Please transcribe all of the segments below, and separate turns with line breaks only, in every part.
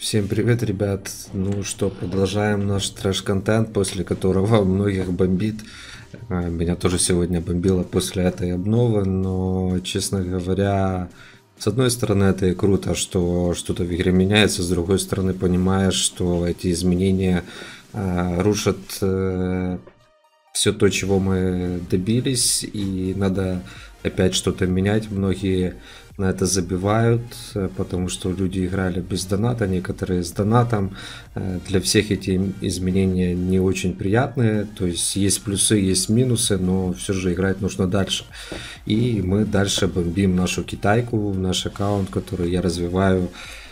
Всем привет, ребят. Ну что, продолжаем наш трэш-контент, после которого многих бомбит. Меня тоже сегодня бомбило после этой обновы, но, честно говоря, с одной стороны, это и круто, что что-то в игре меняется, с другой стороны, понимаешь, что эти изменения рушат все то, чего мы добились, и надо опять что-то менять. Многие на это забивают, потому что люди играли без доната, некоторые с донатом. Для всех эти изменения не очень приятные, то есть плюсы, есть минусы, но все же играть нужно дальше. И мы дальше бомбим нашу китайку, наш аккаунт, который я развиваю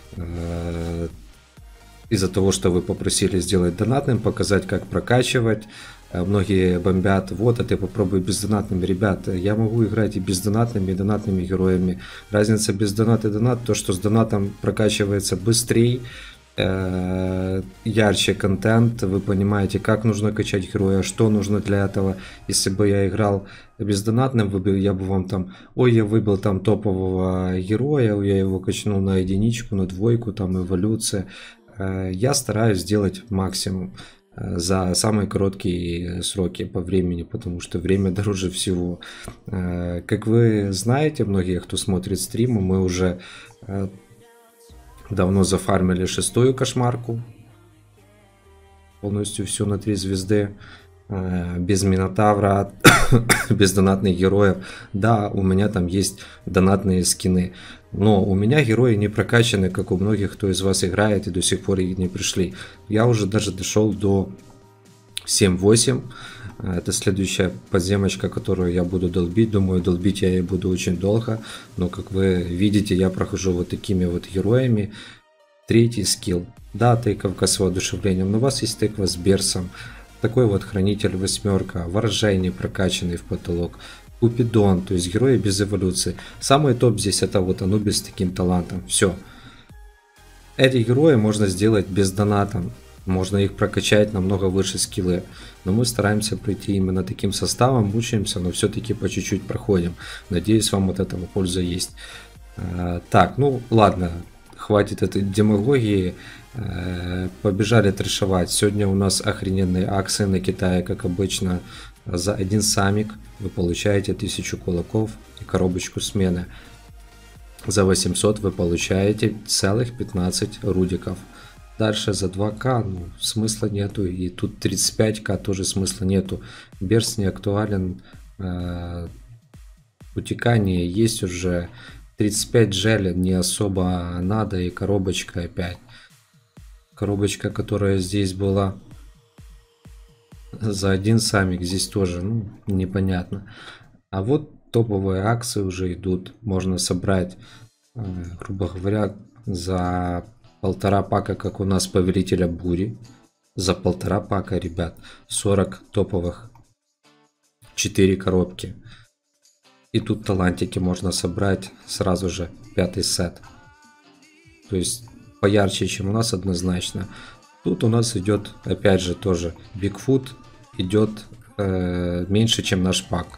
из-за того, что вы попросили сделать донатным, показать, как прокачивать. Многие бомбят, вот, а ты попробуй бездонатными. Ребят, я могу играть и бездонатными, и донатными героями. Разница без донат и донат, то, что с донатом прокачивается быстрее, ярче контент, вы понимаете, как нужно качать героя, что нужно для этого. Если бы я играл бездонатным, я бы вам там, ой, я выбил там топового героя, я его качнул на единичку, на двойку, там эволюция. Я стараюсь сделать максимум за самые короткие сроки по времени, потому что время дороже всего. Как вы знаете, многие, кто смотрит стримы, мы уже давно зафармили 6-ю кошмарку, полностью всю на 3 звезды, без Минотавра, без донатных героев. Да, у меня там есть донатные скины, но у меня герои не прокачаны, как у многих, кто из вас играет и до сих пор не пришли. Я уже даже дошел до 7-8. Это следующая подземочка, которую я буду долбить. Думаю, долбить я и буду очень долго. Но, как вы видите, я прохожу вот такими вот героями. 3-й скилл. Да, тыковка с воодушевлением, но у вас есть тыква с берсом. Такой вот хранитель 8, ворожайный прокачанный в потолок. Купидон, то есть герои без эволюции. Самый топ здесь это вот Анубис с таким талантом. Все. Эти герои можно сделать без доната. Можно их прокачать намного выше скиллы. Но мы стараемся пройти именно таким составом, мучаемся, но все-таки по чуть-чуть проходим. Надеюсь, вам от этого польза есть. Так, ну ладно, хватит этой демагогии. Побежали трешовать. Сегодня у нас охрененные акции на Китае, как обычно. За один самик вы получаете 1000 кулаков и коробочку смены. За 800 вы получаете целых 15 рудиков. Дальше за 2к, ну, смысла нету. И тут 35к тоже смысла нету. Берс не актуален. Утекание есть уже. 35 желе не особо надо. И коробочка опять. Коробочка, которая здесь была за один самик, здесь тоже, ну, непонятно. А вот топовые акции уже идут. Можно собрать, грубо говоря, за 1,5 пака, как у нас Повелителя Бури. За 1,5 пака, ребят, 40 топовых, 4 коробки. И тут талантики можно собрать сразу же 5-й сет. То есть поярче, чем у нас, однозначно. Тут у нас идет, опять же, тоже Бигфут идет меньше, чем наш пак.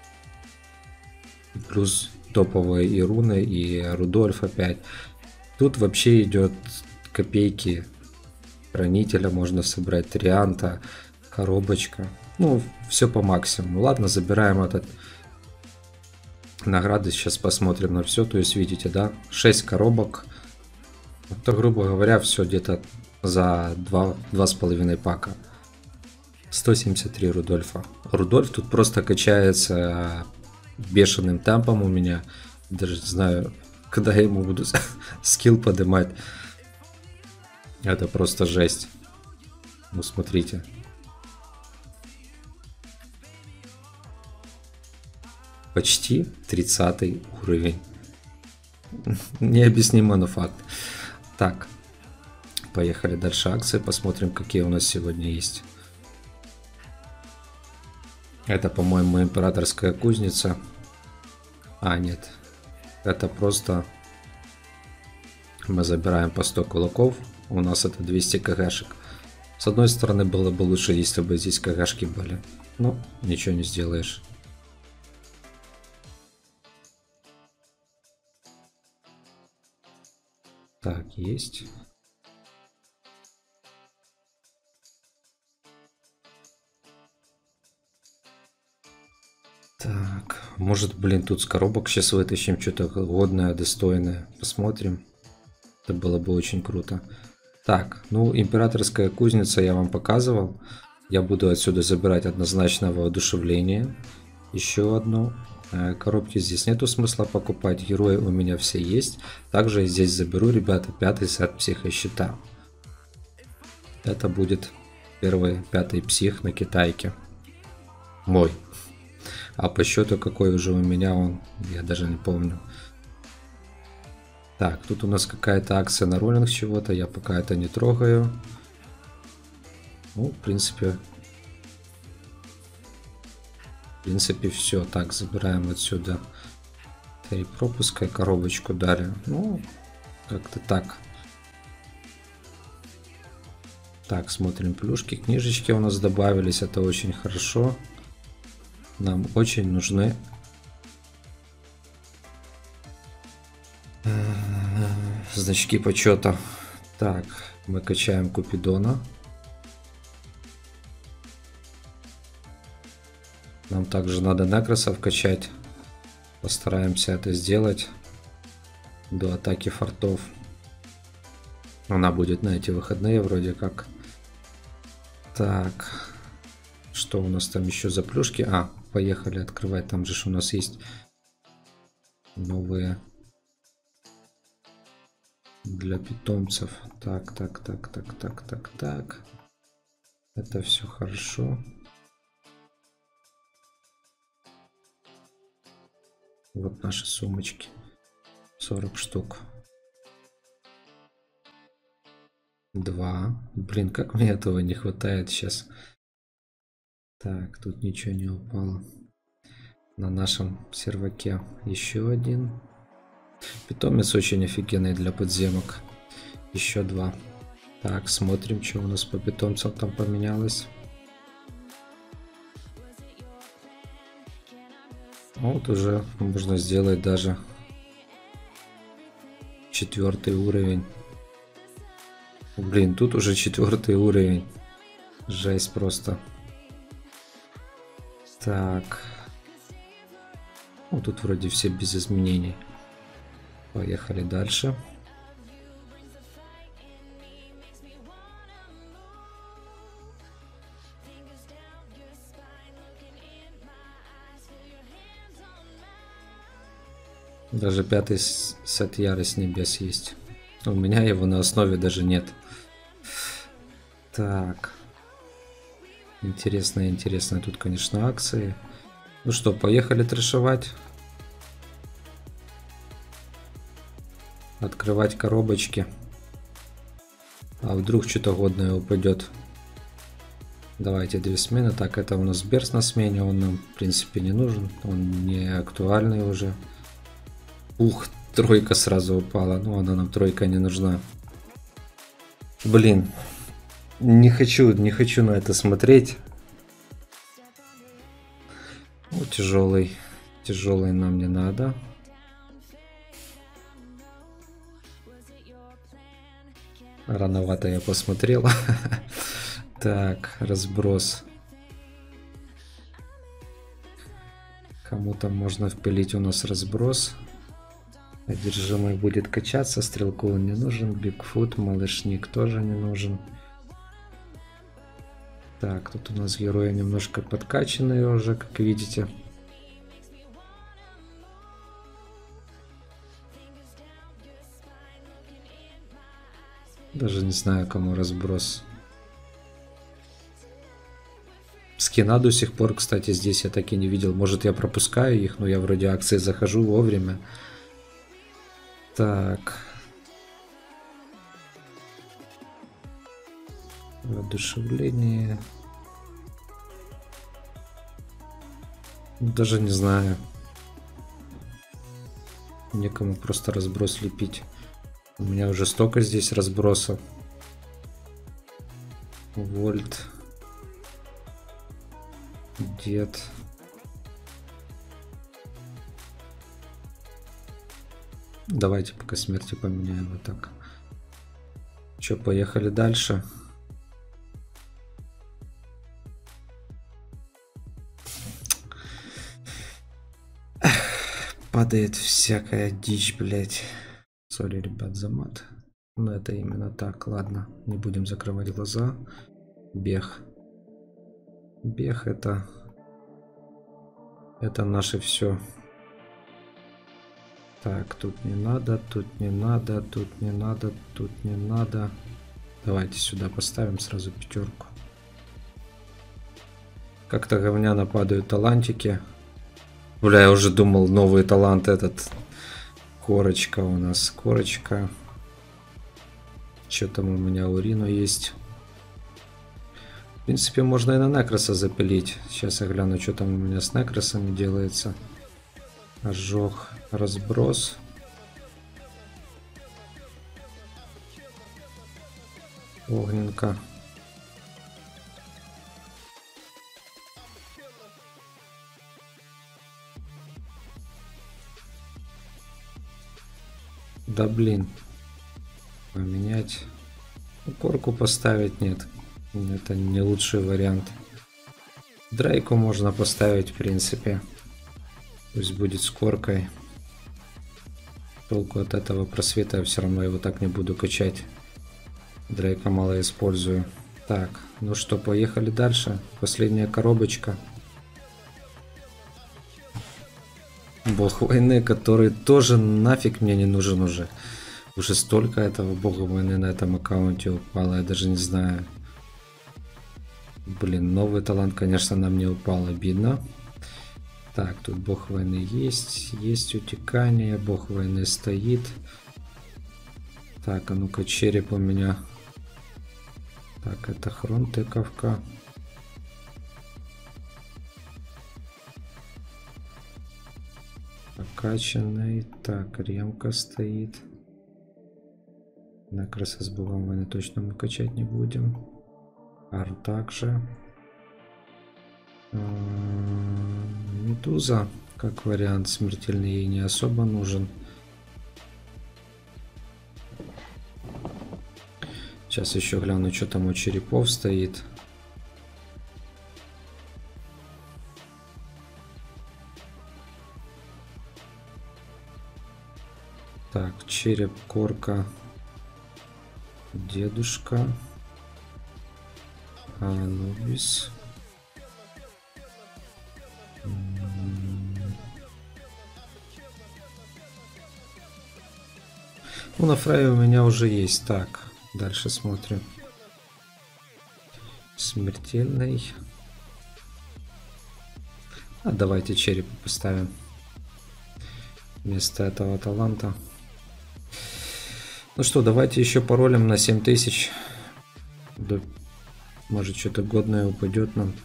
Плюс топовые и руны, и Рудольф опять. Тут вообще идет копейки. Хранителя можно собрать, Трианта, коробочка. Ну, все по максимуму. Ладно, забираем этот награды. Сейчас посмотрим на все. То есть, видите, да, 6 коробок. Это, грубо говоря, все где-то за 2,5 пака. 173 Рудольфа. Рудольф тут просто качается бешеным темпом у меня. Даже не знаю, когда я ему буду скилл поднимать. Это просто жесть. Ну, смотрите. Почти 30 уровень. Необъяснимо, но факт. Так. Поехали дальше акции. Посмотрим, какие у нас сегодня есть. Это, по-моему, императорская кузница. А, нет. Это просто мы забираем по 100 кулаков. У нас это 200 кгшек. С одной стороны, было бы лучше, если бы здесь кгшки были. Но ничего не сделаешь. Так, есть. Может, блин, тут с коробок сейчас вытащим что-то годное, достойное. Посмотрим. Это было бы очень круто. Так, ну, императорская кузница я вам показывал. Я буду отсюда забирать однозначно воодушевление. Еще одну. Коробки здесь нету смысла покупать. Герои у меня все есть. Также я здесь заберу, ребята, 5-й сет психощита. Это будет первый 5-й псих на китайке. Мой. А по счету какой уже у меня он, я даже не помню. Так, тут у нас какая-то акция на роллинг чего-то, я пока это не трогаю. Ну, в принципе все. Так, забираем отсюда 3 пропуска и коробочку дали. Ну, как-то так. Так, смотрим плюшки, книжечки у нас добавились, это очень хорошо. Нам очень нужны значки почета. Так, мы качаем Купидона. Нам также надо некросов качать. Постараемся это сделать до атаки фортов. Она будет на эти выходные вроде как. Так, что у нас там еще за плюшки? А, поехали открывать. Там же у нас есть новые для питомцев. Так. Это все хорошо. Вот наши сумочки. 40 штук. 2. Блин, как мне этого не хватает сейчас. Так, тут ничего не упало. На нашем серваке еще один. Питомец очень офигенный для подземок. Еще 2. Так, смотрим, что у нас по питомцам там поменялось. Вот уже можно сделать даже 4-й уровень. Блин, тут уже 4-й уровень. Жесть просто. Так. Ну, тут вроде все без изменений. Поехали дальше. Даже 5-й сет Ярость Небес есть. У меня его на основе даже нет. Так. Интересно. Тут, конечно, акции. Ну что, поехали трэшевать. Открывать коробочки. А вдруг что-то годное упадет. Давайте 2 смены. Так, это у нас Берс на смене. Он нам, в принципе, не нужен. Он не актуальный уже. Ух, 3 сразу упала. Ну, она нам 3 не нужна. Блин. Не хочу на это смотреть. Ну, тяжелый нам не надо. Рановато я посмотрел. Так, разброс. Кому-то можно впилить у нас разброс. Одержимый будет качаться. Стрелку он не нужен. Бигфут, малышник тоже не нужен. Так, тут у нас герои немножко подкачанные уже, как видите. Даже не знаю, кому разброс. Скина до сих пор, кстати, здесь я так и не видел. Может, я пропускаю их, но я вроде акции захожу вовремя. Так. Воодушевление. Даже не знаю. Некому просто разброс лепить. У меня уже столько здесь разбросов. Вольт. Дед. Давайте пока смерти поменяем вот так. Че, поехали дальше. падает всякая дичь, блядь. Сори, ребят, за мат. Но это именно так, ладно. Не будем закрывать глаза. Бег. Бег это наше все. Так, тут не надо, тут не надо, тут не надо, тут не надо. Давайте сюда поставим сразу пятерку. Как-то говняно падают талантики. Бля, я уже думал, новый талант этот. Корочка у нас, корочка. Что там у меня, урину есть. В принципе, можно и на Некроса запилить. Сейчас я гляну, что там у меня с Некросами делается. Ожог, разброс. Огненка. Да блин. Поменять. Корку поставить нет. Это не лучший вариант. Дрейку можно поставить, в принципе. Пусть будет с коркой. Толку от этого просвета, я все равно его так не буду качать. Дрейка мало использую. Так, ну что, поехали дальше. Последняя коробочка. Бог войны, который тоже нафиг мне не нужен уже. Уже столько этого бога войны на этом аккаунте упало, я даже не знаю. Блин, новый талант, конечно, нам не упал, обидно. Так, тут бог войны есть. Есть утекание, бог войны стоит. Так, а ну-ка, череп у меня. Так, это хрон тыковка. Покачанный. Так, ремка стоит. Некроса с богом войны точно мы качать не будем. Ар также. Медуза, как вариант, смертельный ей не особо нужен. Сейчас еще гляну, что там у черепов стоит. Так, череп, корка, дедушка, Анубис. Ну, на фрае у меня уже есть. Так, дальше смотрим. Смертельный. А давайте череп поставим вместо этого таланта. Ну что, давайте еще паролем на 7000. Да, может, что-то годное упадет нам.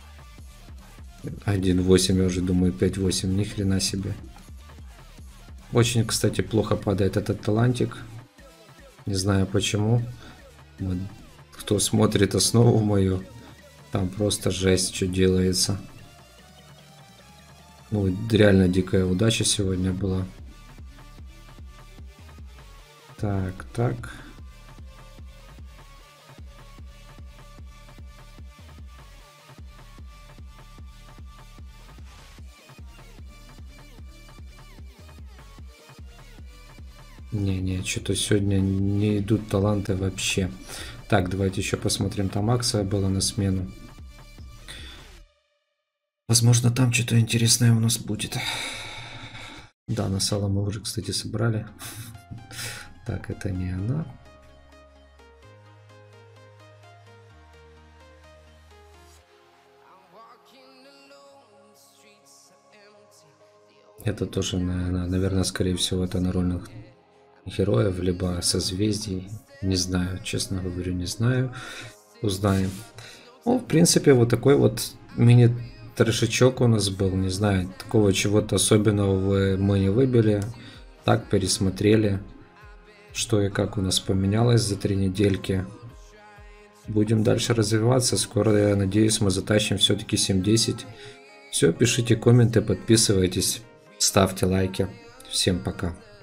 1.8, я уже думаю, 5.8, ни хрена себе. Очень, кстати, плохо падает этот талантик. Не знаю почему. Вот, кто смотрит основу мою, там просто жесть, что делается. Ну, реально дикая удача сегодня была. Так, так. Не, что-то сегодня не идут таланты вообще. Так, давайте еще посмотрим. Там акция была на смену. Возможно, там что-то интересное у нас будет. Да, на сало мы уже, кстати, собрали. Так, это не она. Это тоже, наверное, скорее всего, это на рольных героев, либо созвездий. Не знаю, честно говорю, не знаю. Узнаем. Ну, в принципе, вот такой вот мини-трешечок у нас был. Не знаю, такого чего-то особенного мы не выбили. Так, пересмотрели, что и как у нас поменялось за 3 недельки. Будем дальше развиваться. Скоро, я надеюсь, мы затащим все-таки 7-10. Все, пишите комменты, подписывайтесь, ставьте лайки. Всем пока.